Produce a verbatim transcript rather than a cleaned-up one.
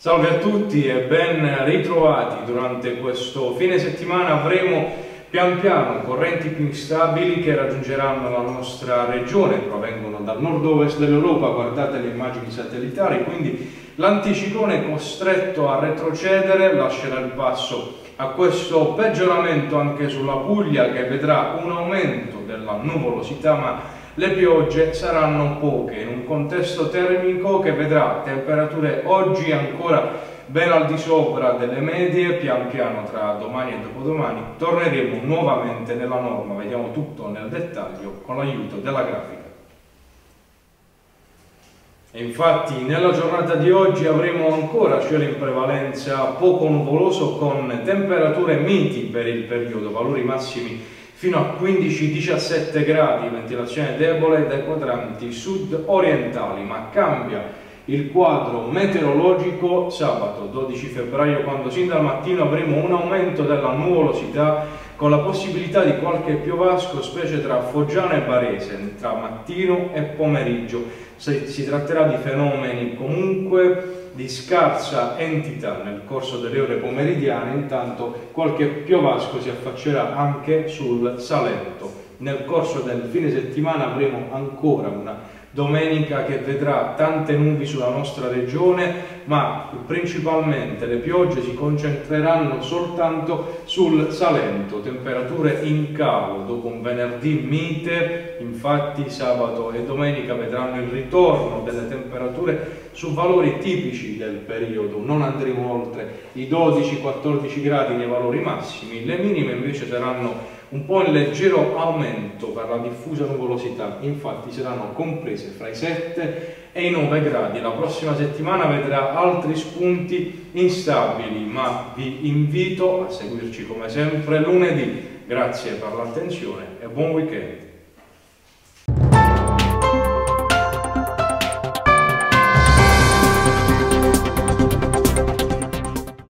Salve a tutti e ben ritrovati. Durante questo fine settimana avremo pian piano correnti più instabili che raggiungeranno la nostra regione, provengono dal nord-ovest dell'Europa, guardate le immagini satellitari, quindi l'anticiclone costretto a retrocedere lascerà il passo a questo peggioramento anche sulla Puglia, che vedrà un aumento della nuvolosità, ma le piogge saranno poche in un contesto termico che vedrà temperature oggi ancora ben al di sopra delle medie. Pian piano tra domani e dopodomani torneremo nuovamente nella norma, vediamo tutto nel dettaglio con l'aiuto della grafica. E infatti nella giornata di oggi avremo ancora cielo in prevalenza poco nuvoloso con temperature miti per il periodo, valori massimi fino a quindici diciassette gradi, ventilazione debole dai quadranti sud-orientali, ma cambia il quadro meteorologico sabato dodici febbraio, quando sin dal mattino avremo un aumento della nuvolosità con la possibilità di qualche piovasco, specie tra Foggiano e Varese, tra mattino e pomeriggio. Si tratterà di fenomeni comunque di scarsa entità nel corso delle ore pomeridiane, intanto qualche piovasco si affaccerà anche sul Salento. Nel corso del fine settimana avremo ancora una domenica che vedrà tante nubi sulla nostra regione, ma principalmente le piogge si concentreranno soltanto sul Salento, temperature in calo dopo un venerdì mite. Infatti sabato e domenica vedranno il ritorno delle temperature su valori tipici del periodo, non andremo oltre i dodici quattordici gradi nei valori massimi, le minime invece saranno un po' in leggero aumento per la diffusa nuvolosità, infatti saranno comprese fra i sette e i nove gradi. La prossima settimana vedrà altri spunti instabili, ma vi invito a seguirci come sempre lunedì. Grazie per l'attenzione e buon weekend.